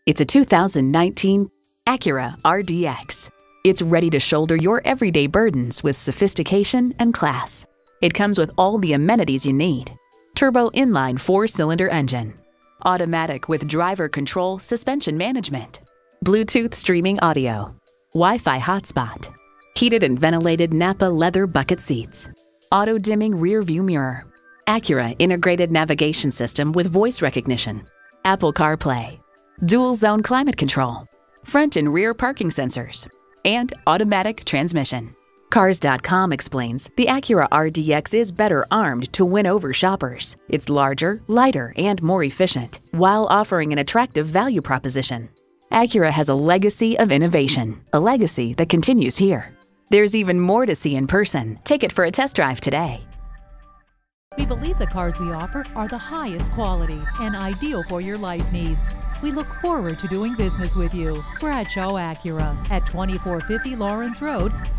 It's a 2019 Acura RDX. It's ready to shoulder your everyday burdens with sophistication and class. It comes with all the amenities you need. Turbo inline 4-cylinder engine, automatic with driver control suspension management, Bluetooth streaming audio, Wi-Fi hotspot, heated and ventilated Napa leather bucket seats, auto-dimming rear view mirror, Acura integrated navigation system with voice recognition, Apple CarPlay, dual zone climate control, front and rear parking sensors, and automatic transmission. Cars.com explains the Acura RDX is better armed to win over shoppers. It's larger, lighter, and more efficient, while offering an attractive value proposition. Acura has a legacy of innovation, a legacy that continues here. There's even more to see in person. Take it for a test drive today. We believe the cars we offer are the highest quality and ideal for your life needs. We look forward to doing business with you. Bradshaw Acura at 2450 Lawrence Road,